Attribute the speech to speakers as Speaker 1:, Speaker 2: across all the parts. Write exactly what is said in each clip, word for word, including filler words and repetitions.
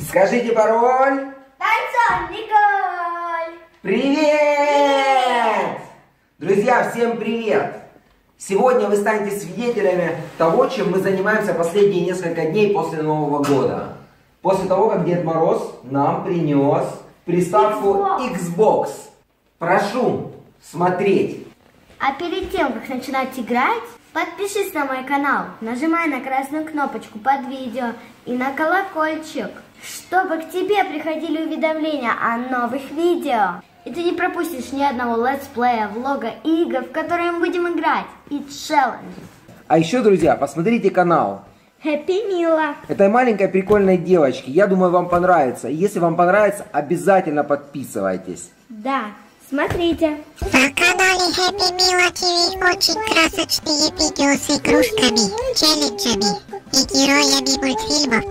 Speaker 1: Скажите пароль.
Speaker 2: Танцор Николь.
Speaker 1: Привет! Друзья, всем привет! Сегодня вы станете свидетелями того, чем мы занимаемся последние несколько дней после Нового года. После того, как Дед Мороз нам принес приставку Xbox. Прошу смотреть.
Speaker 2: А перед тем, как начинать играть, подпишись на мой канал, нажимай на красную кнопочку под видео и на колокольчик, чтобы к тебе приходили уведомления о новых видео. И ты не пропустишь ни одного летсплея, влога, игр, в которые мы будем играть, и челленджи.
Speaker 1: А еще, друзья, посмотрите канал
Speaker 2: Happy Mila.
Speaker 1: этой маленькой прикольной девочки. Я думаю, вам понравится. И если вам понравится, обязательно подписывайтесь.
Speaker 2: Да, смотрите.
Speaker 3: На канале Happy Mila ти ви очень красочные видео с игрушками, челленджами и героями мультфильмов.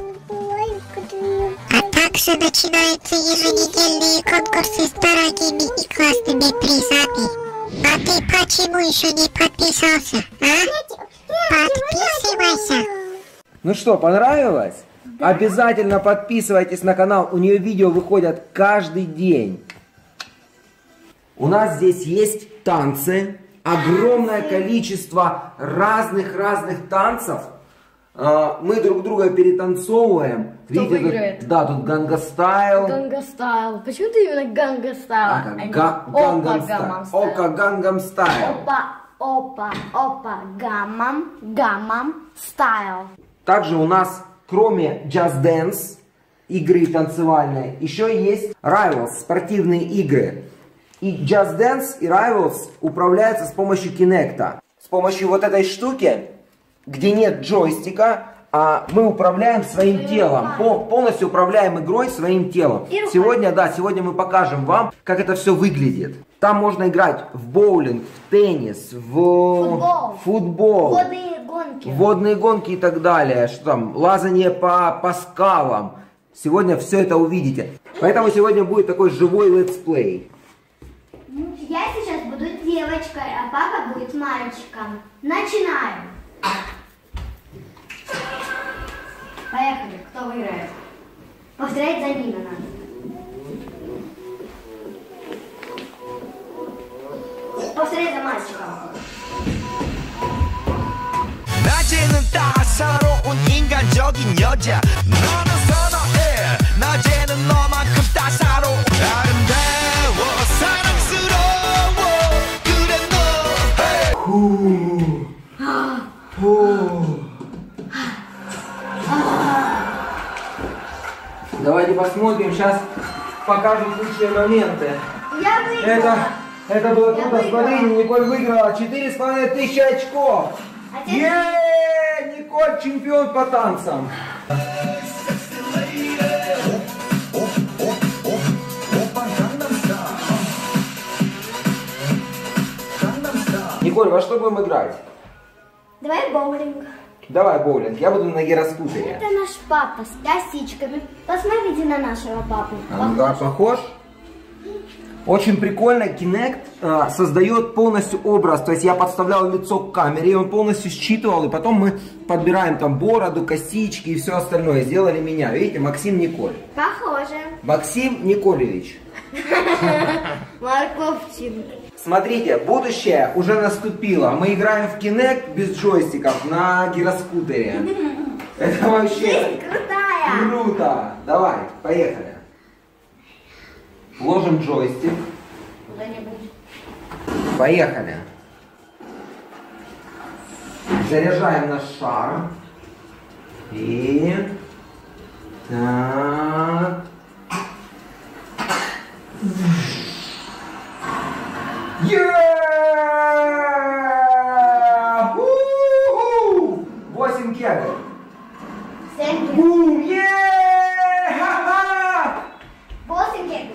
Speaker 3: А также начинаются еженедельные конкурсы с дорогими и классными призами. А ты почему еще не подписался, а? Подписывайся!
Speaker 1: Ну что, понравилось? Да. Обязательно подписывайтесь на канал. У нее видео выходят каждый день. У нас здесь есть танцы. Огромное количество разных-разных танцев. Мы друг друга перетанцовываем.
Speaker 4: Кто
Speaker 1: Видите,
Speaker 4: выиграет?
Speaker 1: Тут, да, тут Ганга Стайл.
Speaker 4: Ганга Стайл. Почему ты именно Ганга Стайл?
Speaker 1: А,
Speaker 4: а
Speaker 1: га
Speaker 4: не
Speaker 1: Гангам
Speaker 4: Опа
Speaker 1: Стайл.
Speaker 4: Гамам Стайл?
Speaker 1: Ока Гангам Стайл.
Speaker 2: Опа, опа, опа, гамам, гамам, стайл.
Speaker 1: Также у нас, кроме Just Dance, игры танцевальной, еще есть Rivals, спортивные игры. И Just Dance и Rivals управляются с помощью Kinect. С помощью вот этой штуки, где нет джойстика, а мы управляем своим телом. Пол, полностью управляем игрой своим телом. Сегодня, да, сегодня мы покажем вам, как это все выглядит. Там можно играть в боулинг, в теннис, в
Speaker 2: футбол,
Speaker 1: футбол
Speaker 2: водные гонки.
Speaker 1: водные гонки и так далее. Что там, лазание по, по скалам. Сегодня все это увидите. Поэтому сегодня будет такой живой летсплей.
Speaker 2: Я сейчас буду девочкой, а папа будет мальчиком. Начинаем. Поехали, кто выиграет? Повторять за ними надо. Повторять за мальчиком.
Speaker 5: 낮에는 따사로운 인간적인 여자 너는 선어해 낮에는 너만큼 따사로운 아름다워 사랑스러워 그래 너
Speaker 1: Фу. Фу. Давайте посмотрим, сейчас покажем лучшие моменты.
Speaker 2: Я выиграла.
Speaker 1: Это, это было
Speaker 2: Я
Speaker 1: круто. Смотри, Николь выиграла четыре с половиной тысячи очков.
Speaker 2: Отец...
Speaker 1: Еее, Николь чемпион по танцам. Николь, во что будем играть?
Speaker 2: Давай боулинг.
Speaker 1: Давай боулинг, я буду на гироскутере.
Speaker 2: Это наш папа с косичками. Посмотрите на нашего папу.
Speaker 1: А, да, похож? Очень прикольно, Kinect э, создает полностью образ, то есть я подставлял лицо к камере, и он полностью считывал, и потом мы подбираем там бороду, косички и все остальное. Сделали меня, видите, Максим Николь.
Speaker 2: Похоже.
Speaker 1: Максим Николевич.
Speaker 2: Морковчин.
Speaker 1: Смотрите, будущее уже наступило. Мы играем в Kinect без джойстиков на гироскутере. Это вообще
Speaker 2: Жизнь крутая.
Speaker 1: круто. Давай, поехали. Ложим джойстик.
Speaker 2: Куда-нибудь.
Speaker 1: Поехали. Заряжаем наш шар. И... Так... Е-е-е! восемь кегов.
Speaker 2: Семь.
Speaker 1: Бум! Е-ха-ха!
Speaker 2: Восемь кегов.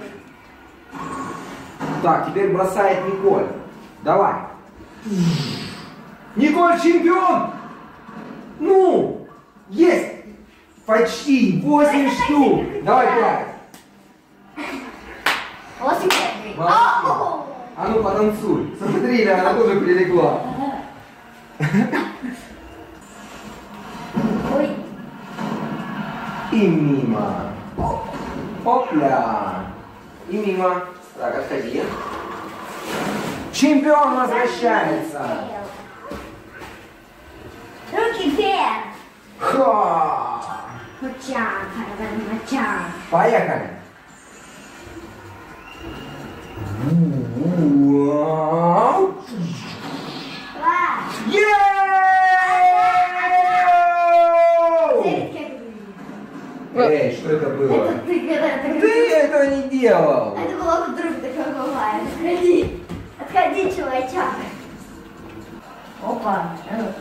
Speaker 1: Так, теперь бросает Николь. Давай. Николь чемпион! Ну! Есть! Почти! восемь штук! Давай, давай!
Speaker 2: Восемь кегов.
Speaker 1: Молодец. А ну потанцуй. Смотри, она тоже прилегла.
Speaker 2: Ой.
Speaker 1: И мимо. Опля. И мимо. Так, отходи. Чемпион возвращается.
Speaker 2: Руки вверх.
Speaker 1: Ха!
Speaker 2: Мачан, мачан.
Speaker 1: Поехали. Эй, что это было?
Speaker 2: Это ты когда это
Speaker 1: Ты этого не делал.
Speaker 2: Это было вдруг такое бывает. Отходи. Отходи, чувачок. Опа.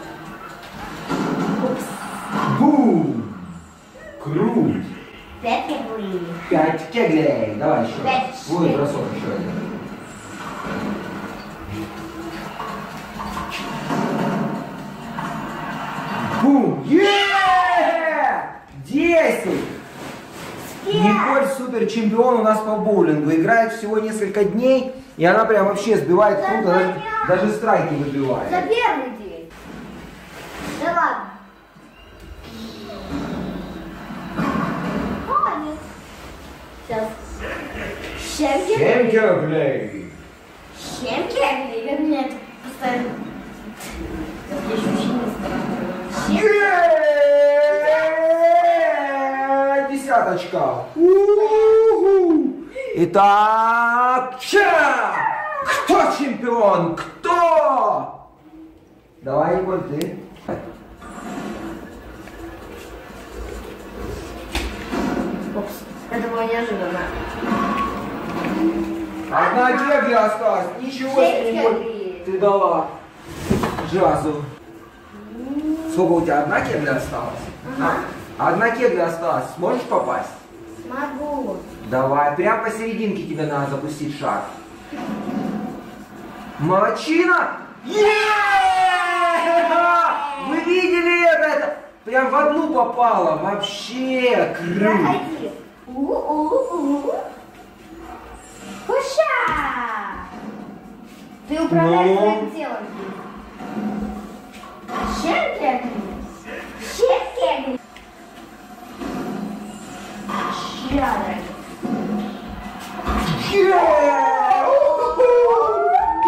Speaker 2: Упс.
Speaker 1: Бум! Круть!
Speaker 2: Пять кеглей.
Speaker 1: Пять кеглей. Давай еще.
Speaker 2: Пять.
Speaker 1: Свой бросок еще один. Бум! Е-е-е! Десять! Николь супер чемпион у нас по боулингу. Играет всего несколько дней, и она прям вообще сбивает круто, даже, даже страйки
Speaker 2: За
Speaker 1: выбивает.
Speaker 2: первый день. Да ладно. Молодец. Сейчас. Семь
Speaker 1: Семь
Speaker 2: кеглей.
Speaker 1: кеглей!
Speaker 2: Семь кеглей. Как меня это постоянно... Как я еще очень не знаю. Семь.
Speaker 1: Е-е-е! Десяточка! У-ху! Итак, ча! Кто чемпион? Кто? Давай, Николь, ты.
Speaker 2: Упс. Это было неожиданно.
Speaker 1: Одна кегля осталась. Ничего себе,
Speaker 2: Шесть
Speaker 1: Николь,
Speaker 2: кеглей.
Speaker 1: ты дала джазу. Сколько у тебя? Одна кегля осталась?
Speaker 2: Ага.
Speaker 1: Одна кегля осталась. Сможешь попасть?
Speaker 2: Могу.
Speaker 1: Давай, прям посерединке тебе надо запустить шар. Молодчина! Е-е-е! Вы видели это? Это прям в одну попало. Вообще круть.
Speaker 2: Проходи. У-у-у. Хуша! Ты управляешь
Speaker 1: Ну?
Speaker 2: своим телом. Семь кеглей. Шесть кеглей. Щадро.
Speaker 1: Е-е-е! У-ху-ху!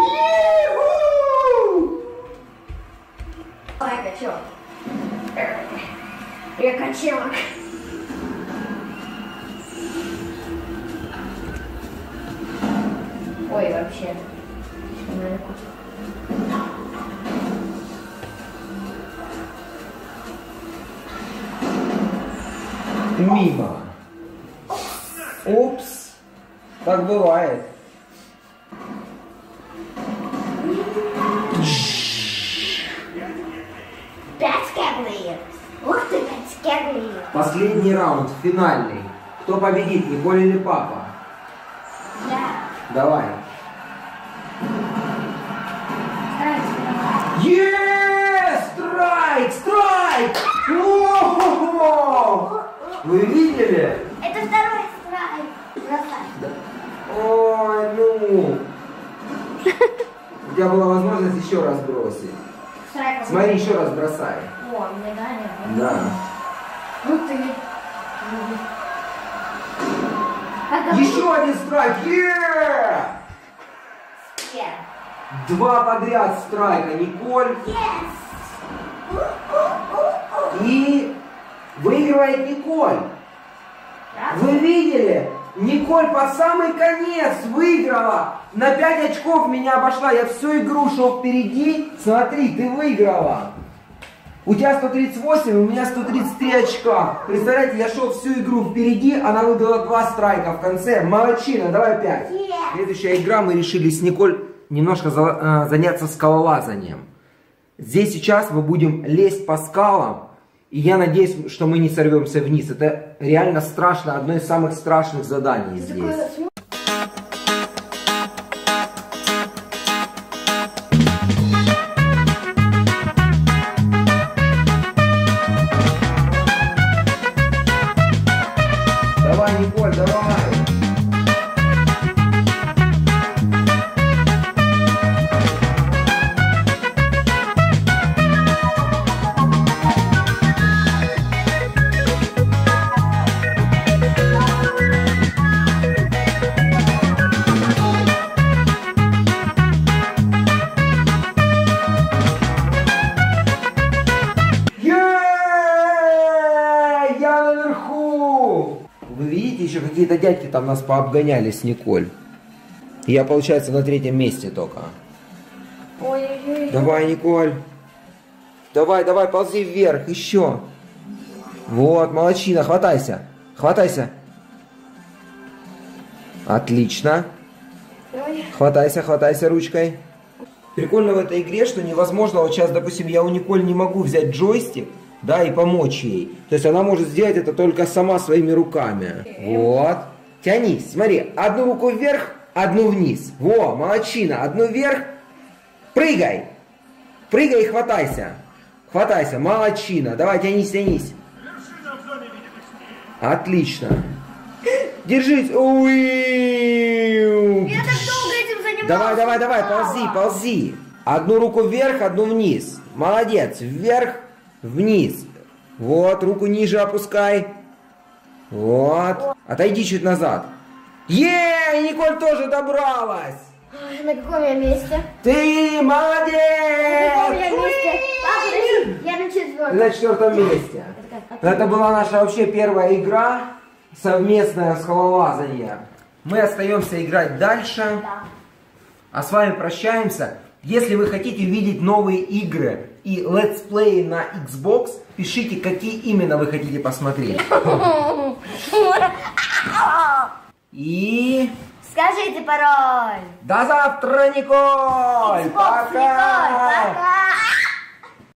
Speaker 1: Е-ху!
Speaker 2: Ой, качок. Я качок. Ой, вообще.
Speaker 1: Мимо. Упс. Так бывает.
Speaker 2: Пять кеглей. Ух ты, пять кеглей.
Speaker 1: Последний раунд, финальный. Кто победит, Николь или папа?
Speaker 2: Да.
Speaker 1: Давай.
Speaker 2: Старайся.
Speaker 1: Е, страйк, страйк! О-хо-хо! Вы видели?
Speaker 2: Это второй страйк. Бросай.
Speaker 1: Ой, ну. У тебя была возможность еще раз бросить.
Speaker 2: Страйк.
Speaker 1: Смотри, еще раз бросай.
Speaker 2: О, мне дали.
Speaker 1: Да.
Speaker 2: Ну ты. Как
Speaker 1: Еще один страйк. Е!
Speaker 2: Е.
Speaker 1: Два подряд страйка, Николь.
Speaker 2: Yes.
Speaker 1: И выигрывает Николь.
Speaker 2: Раз.
Speaker 1: Вы видели? Николь под самый конец выиграла. На пять очков меня обошла. Я всю игру шел впереди. Смотри, ты выиграла. У тебя сто тридцать восемь, у меня сто тридцать три очка. Представляете, я шел всю игру впереди, она выдала два страйка в конце. Молодчина, давай опять.
Speaker 2: Yeah.
Speaker 1: Следующая игра, мы решили с Николь немножко за, э, заняться скалолазанием. Здесь сейчас мы будем лезть по скалам. И я надеюсь, что мы не сорвемся вниз. Это реально страшно, одно из самых страшных заданий здесь. Давай, Николь, давай. Вы видите, еще какие-то дядьки там нас пообгоняли с Николь. Я, получается, на третьем месте только.
Speaker 2: Ой-ой-ой.
Speaker 1: Давай, Николь. Давай, давай, ползи вверх, еще. Вот, молодчина, хватайся. Хватайся. Отлично.
Speaker 2: Ой.
Speaker 1: Хватайся, хватайся ручкой. Прикольно в этой игре, что невозможно, вот сейчас, допустим, я у Николь не могу взять джойстик, да, и помочь ей. То есть она может сделать это только сама своими руками. Вот. Тянись, смотри, одну руку вверх, одну вниз. Во, молодчина, одну вверх. Прыгай. Прыгай и хватайся. Хватайся, молодчина. Давай, тянись, тянись. Отлично. Держись. Уи.
Speaker 2: Я так долго этим занималась.
Speaker 1: Давай, давай, давай, ползи, ползи. Одну руку вверх, одну вниз. Молодец. Вверх, вниз. Вот, руку ниже опускай. Вот. Отойди чуть назад. Е, Николь тоже добралась.
Speaker 2: Ой, на каком я месте?
Speaker 1: Ты молодец.
Speaker 2: На каком я месте? Папа, подожди, я на
Speaker 1: Ты
Speaker 2: четвертом.
Speaker 1: на четвертом месте. Это была наша вообще первая игра совместная с скалолазания. Мы остаемся играть дальше.
Speaker 2: Да.
Speaker 1: А с вами прощаемся. Если вы хотите видеть новые игры и летсплеи на Xbox, пишите, какие именно вы хотите посмотреть. И
Speaker 2: Скажите пароль.
Speaker 1: до завтра, Николь!
Speaker 2: Xbox, Николь, пока!